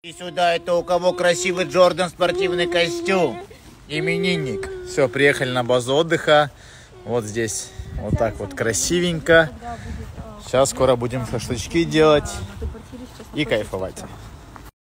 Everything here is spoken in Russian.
И сюда, это у кого красивый Джордан спортивный костюм. Именинник. Все, приехали на базу отдыха. Вот здесь вот так вот красивенько. Сейчас скоро будем шашлычки делать и кайфовать.